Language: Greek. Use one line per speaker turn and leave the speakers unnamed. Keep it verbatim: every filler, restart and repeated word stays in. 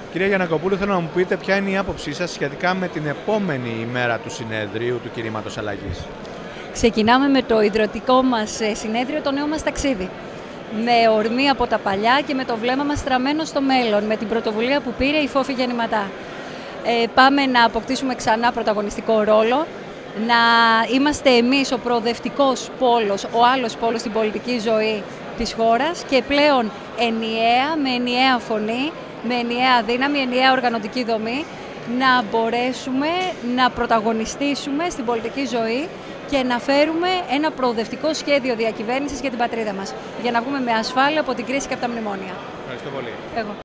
Κυρία Γιαννακοπούλου, θέλω να μου πείτε ποια είναι η άποψή σας σχετικά με την επόμενη ημέρα του συνεδρίου του Κινήματος Αλλαγής.
Ξεκινάμε με το ιδρυτικό μας συνέδριο, το νέο μας ταξίδι. Με ορμή από τα παλιά και με το βλέμμα μας στραμμένο στο μέλλον, με την πρωτοβουλία που πήρε η Φόφη Γεννηματά. Ε, πάμε να αποκτήσουμε ξανά πρωταγωνιστικό ρόλο, να είμαστε εμείς ο προοδευτικός πόλος, ο άλλος πόλος στην πολιτική ζωή της χώρας και πλέον ενιαία, με ενιαία φωνή, με ενιαία δύναμη, ενιαία οργανωτική δομή, να μπορέσουμε να πρωταγωνιστήσουμε στην πολιτική ζωή και να φέρουμε ένα προοδευτικό σχέδιο διακυβέρνησης για την πατρίδα μας, για να βγούμε με ασφάλεια από την κρίση και από τα μνημόνια.
Ευχαριστώ πολύ.
Εγώ.